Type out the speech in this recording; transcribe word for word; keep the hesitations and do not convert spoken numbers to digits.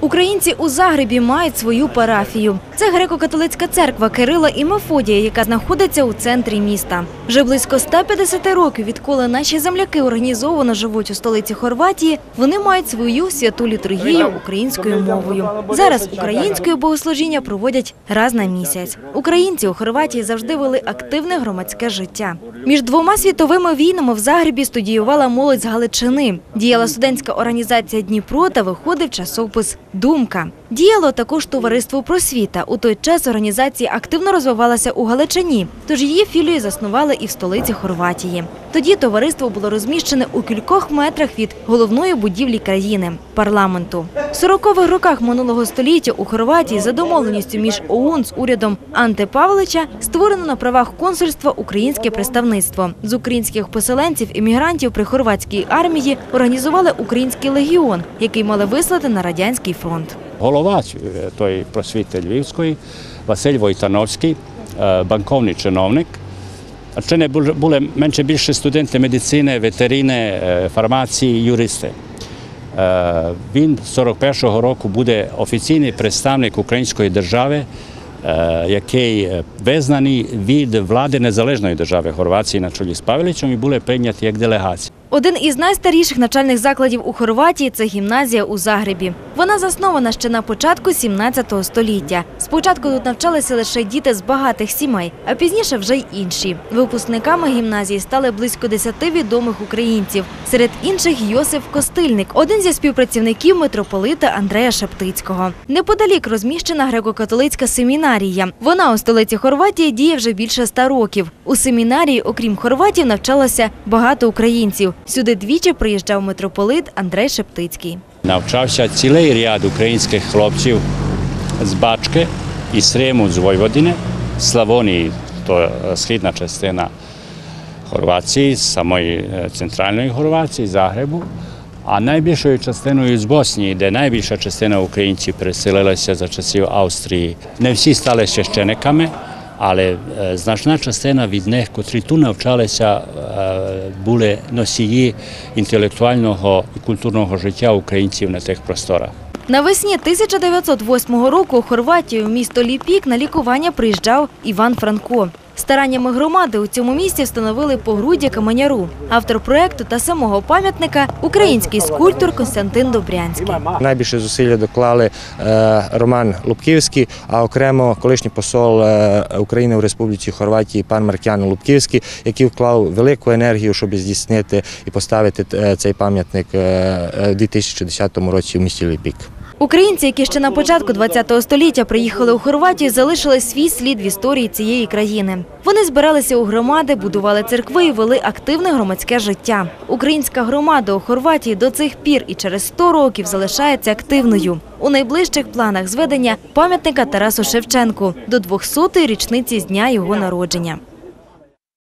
Українці у Загребі мають свою парафію. Це греко-католицька церква Кирила і Мефодія, яка знаходиться у центрі міста. Вже близько ста п'ятдесяти років, відколи наші земляки організовано живуть у столиці Хорватії, вони мають свою святу літургію українською мовою. Зараз українське богослужіння проводять раз на місяць. Українці у Хорватії завжди вели активне громадське життя. Між двома світовими війнами в Загребі студіювала молодь з Галичини. Діяла студентська організація «Дніпро» та виходив часопис «Думка». Діяло також товариство «Просвіта». У той час організація активно розвивалася у Галичині, тож її філію заснували і в столиці Хорватії. Тоді товариство було розміщене у кількох метрах від головної будівлі країни – парламенту. В сорокових роках минулого століття у Хорватії за домовленістю між ОУН з урядом Анте Павловича створено на правах консульства українське представництво. З українських поселенців-іммігрантів при хорватській армії організували український легіон, який мали вислати на радянський фронт. Голова тої просвіти Львівської, Василь Войтановський, банковний чиновник. Чи не були менше більше студенти медицини, ветерини, фармації, юристи. Він з сорок першого року буде офіційний представник української держави, який визнаний від влади незалежної держави Хорватії на чолі з Павеличем і були прийняті як делегація. Один із найстаріших навчальних закладів у Хорватії – це гімназія у Загребі. Вона заснована ще на початку сімнадцятого століття. Спочатку тут навчалися лише діти з багатих сімей, а пізніше вже й інші. Випускниками гімназії стали близько десяти відомих українців. Серед інших – Йосиф Костильник, один зі співпрацівників митрополита Андрея Шептицького. Неподалік розміщена греко-католицька семінарія. Вона у столиці Хорватії діє вже більше ста років. У семінарії, окрім хорватів, навчалося багато українців. Сюди двічі приїжджав митрополит Андрей Шептицький. Навчався цілий ряд українських хлопців з Бачки, із Срему, з Войводини, з Славонії, то східна частина Хорватії, з самої центральної Хорватії, Загребу, а найбільшою частиною з Боснії, де найбільша частина українців переселилася за часів Австрії. Не всі стали священиками, але значна частина від них, котрі тут навчалися, були носії інтелектуального і культурного життя українців на тих просторах. Навесні тисяча дев'ятсот восьмого року у Хорватію в місто Ліпік на лікування приїжджав Іван Франко. Стараннями громади у цьому місті встановили погруддя каменяру. Автор проєкту та самого пам'ятника – український скульптор Костянтин Добрянський. Найбільше зусилля доклали Роман Лубківський, а окремо колишній посол України у Республіці Хорватії пан Маркян Лубківський, який вклав велику енергію, щоб здійснити і поставити цей пам'ятник у дві тисячі десятому році в місті Ліпік. Українці, які ще на початку ХХ століття приїхали у Хорватію, залишили свій слід в історії цієї країни. Вони збиралися у громади, будували церкви і вели активне громадське життя. Українська громада у Хорватії до цих пір і через сто років залишається активною. У найближчих планах зведення пам'ятника Тарасу Шевченку до двохсотої річниці з дня його народження.